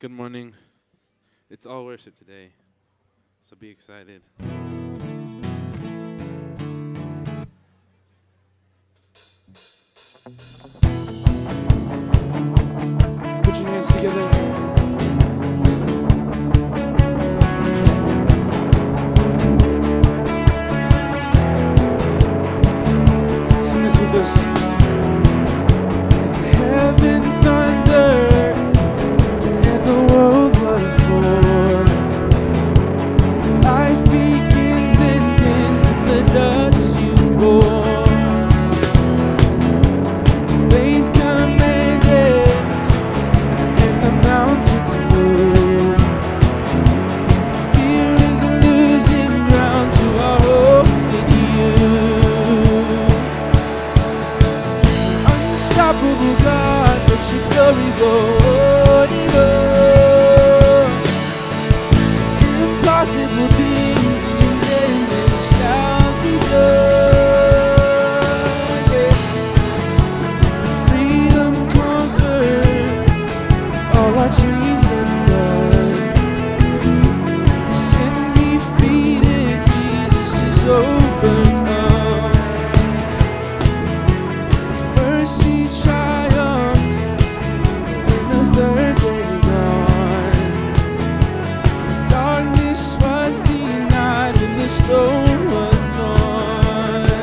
Good morning. It's all worship today, so be excited. Put your hands together. Sing this with us. Heaven thundered and the world was born. Life begins and ends in the dust you form. Faith commanded and the mountains move. Fear is losing ground to our hope in you. Unstoppable God, let your glory go on and on. Impossible things in your name, they shall be done. Yeah. Freedom conquered, all our chains undone. Sin defeated, Jesus is overcome. Mercy triumphed when the third day dawned. Darkness was denied when the storm was gone.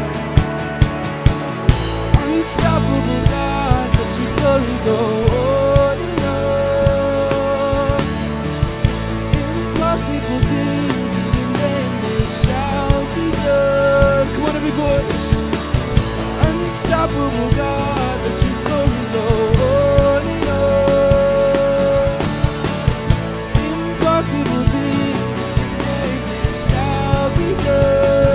Unstoppable God, let your glory go on and on. Impossible things in your name, they shall be done. Come on, every voice. Unstoppable God, let your glory go on and on. Impossible things in your name, they shall be done.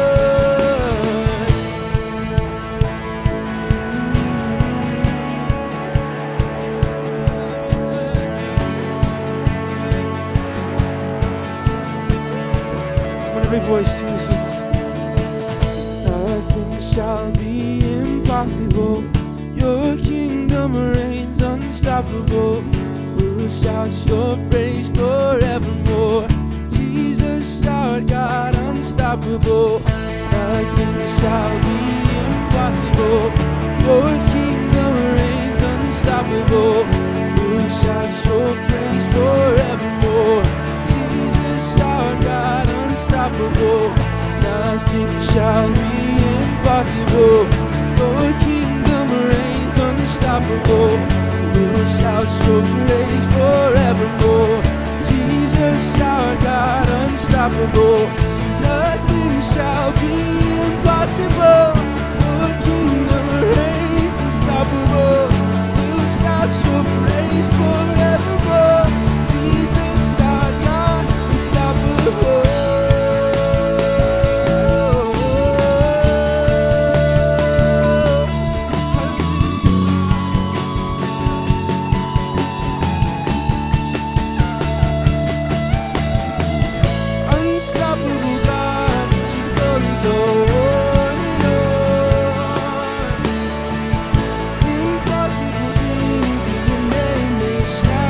Come on, every voice, sing this with us. Nothing shall be impossible. Your kingdom reigns unstoppable. We'll shout your praise forevermore. Jesus, our God, unstoppable. Nothing shall be impossible. Your kingdom reigns unstoppable. We'll shout your praise forevermore. Jesus, our God, unstoppable. Nothing shall be impossible. Your kingdom reigns unstoppable. We'll shout your praise forevermore. Jesus, our God, unstoppable. Nothing shall be impossible. Your kingdom reigns unstoppable. We'll shout your praise forevermore. Jesus, our God, unstoppable. Unstoppable God, let your glory go on and on. Impossible things in your name, they shall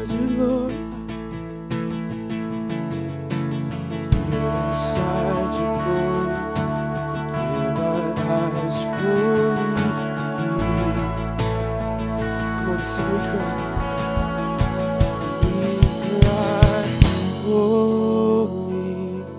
inside your glory. Here inside your glory. Give our lives fully to you. Come on, so we cry. We cry, holy,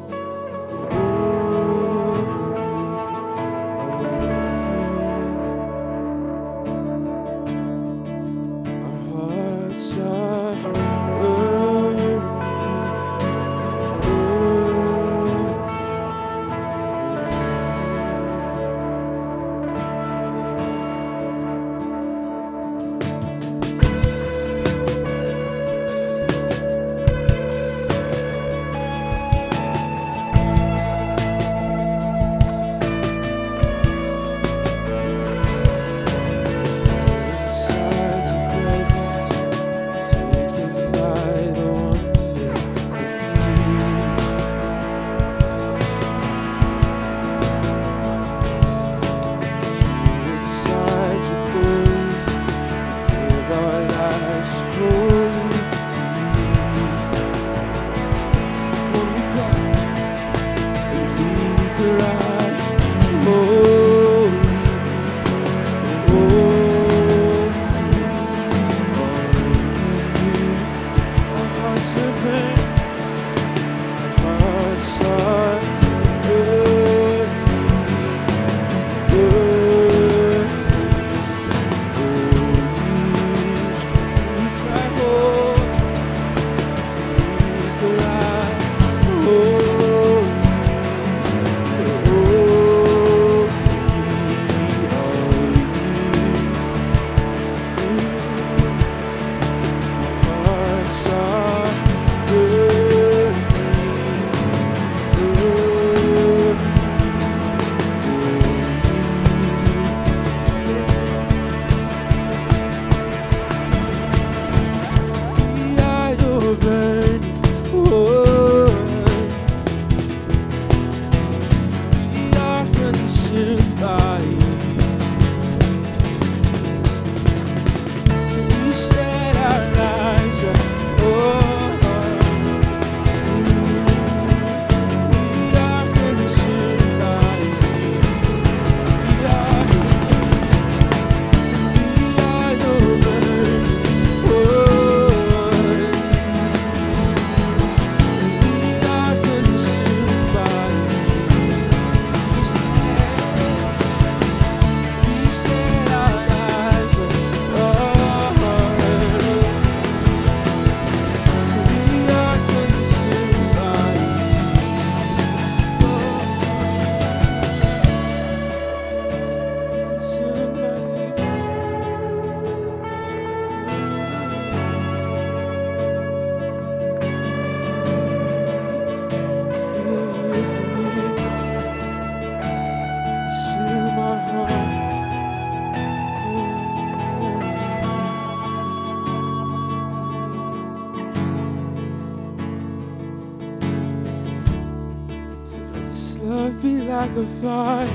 love be like a fire,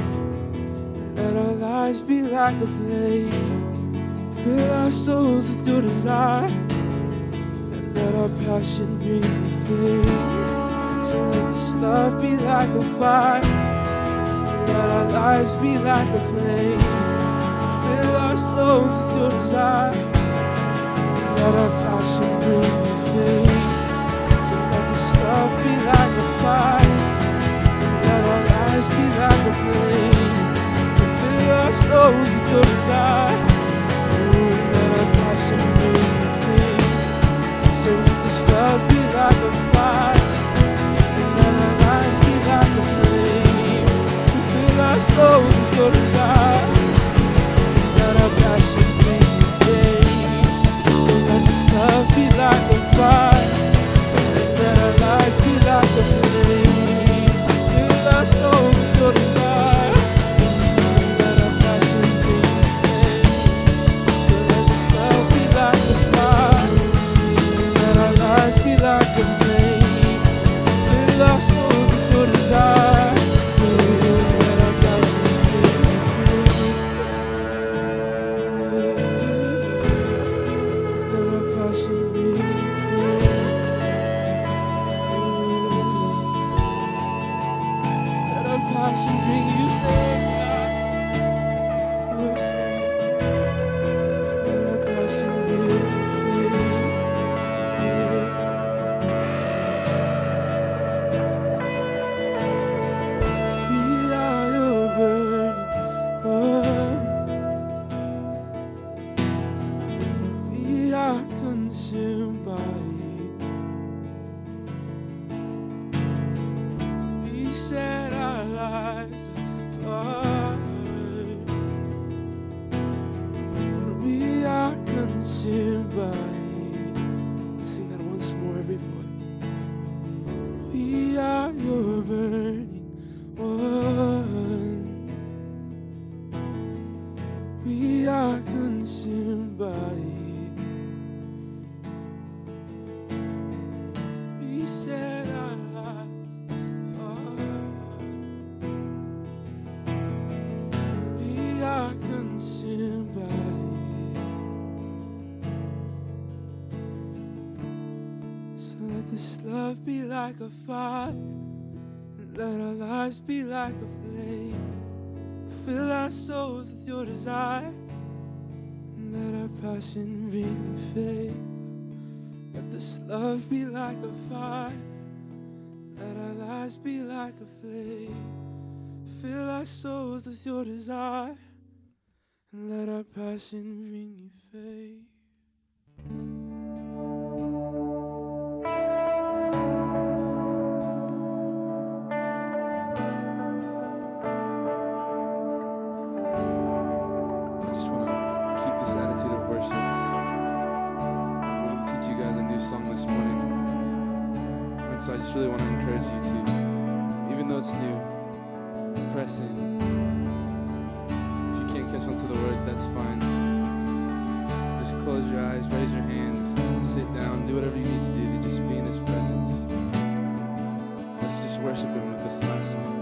let our lives be like a flame. Fill our souls with your desire, and let our passion bring you fame. So let this love be like a fire, and let our lives be like a flame. Fill our souls with your desire, and let our passion bring you fame. So let this love be like a fire, let our lives be like a flame. Fill our souls with your desire, let our passion bring you fame. So let this love be like a fire, and let our lives be like a flame. Fill our souls with your desire, let our passion bring you fame. So let this love be like a fire, and let our lives be like a flame. Fill our souls with your desire, let our passion bring you fame. So let this love be like a fire, let our lives be like a flame. every voice. We are your burning ones. We are consumed by it. We set our lives apart. We are consumed by it. So let this love be like a fire, and let our lives be like a flame. Fill our souls with your desire, and let our passion bring you faith. Let this love be like a fire, let our lives be like a flame. Fill our souls with your desire, and let our passion bring you faith. Song this morning, and so I just really want to encourage you to, even though it's new, press in. If you can't catch on to the words, that's fine. Just close your eyes, raise your hands, sit down, do whatever you need to do to just be in His presence. Let's just worship Him with this last song.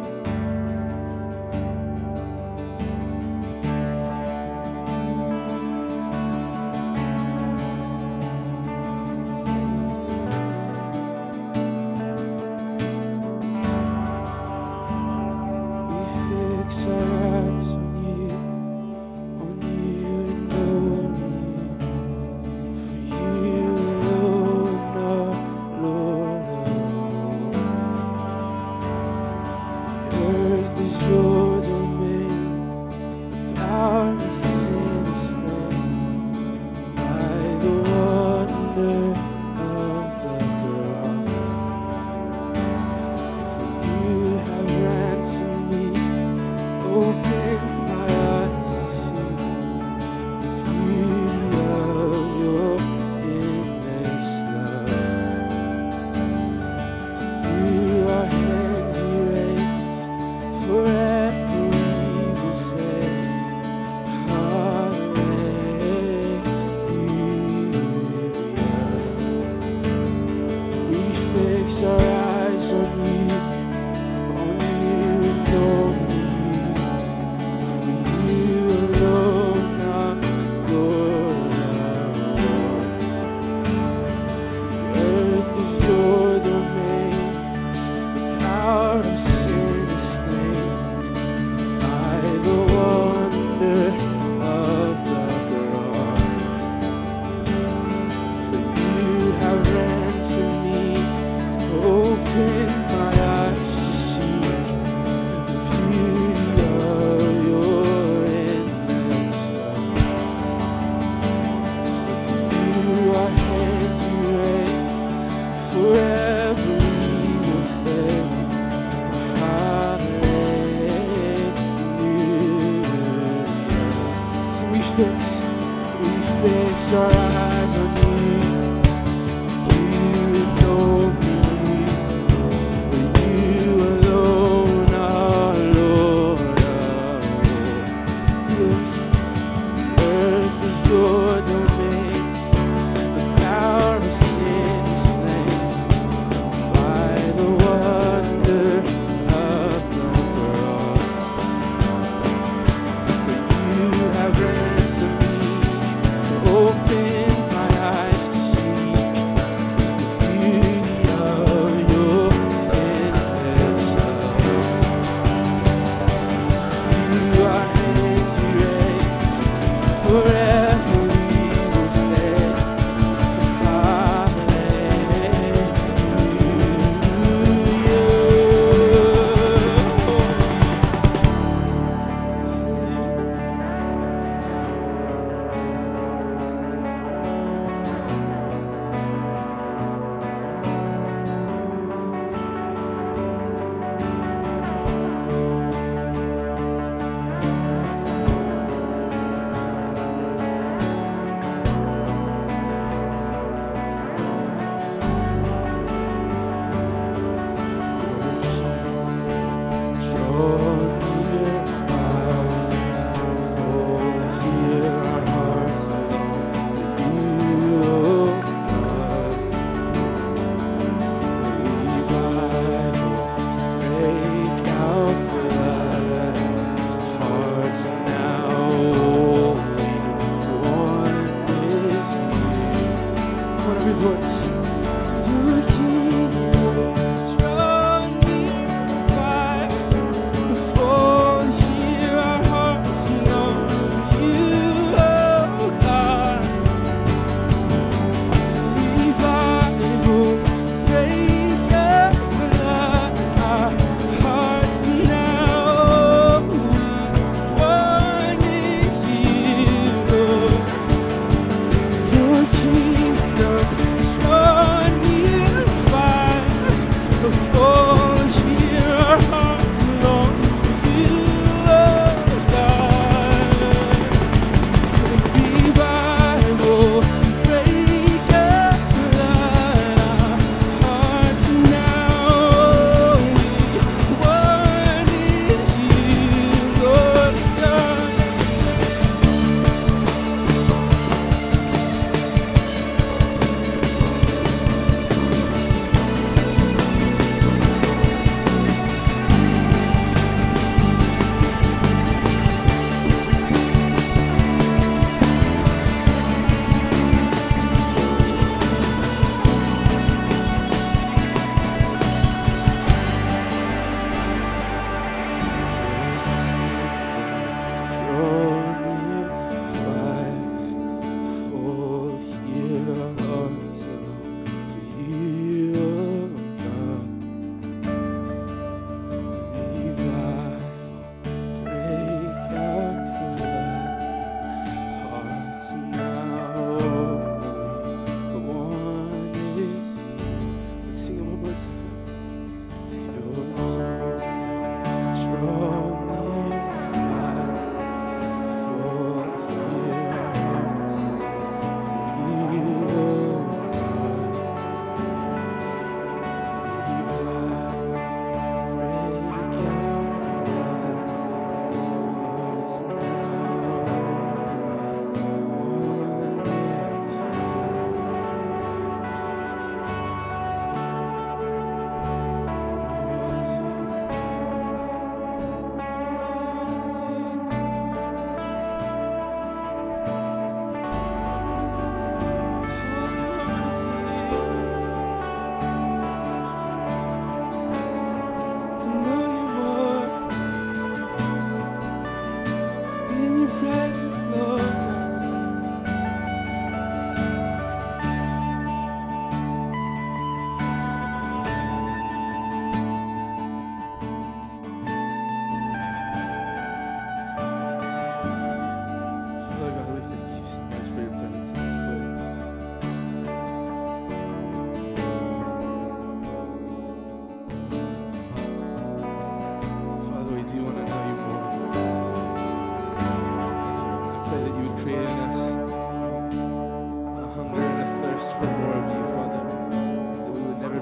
Open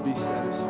be satisfied.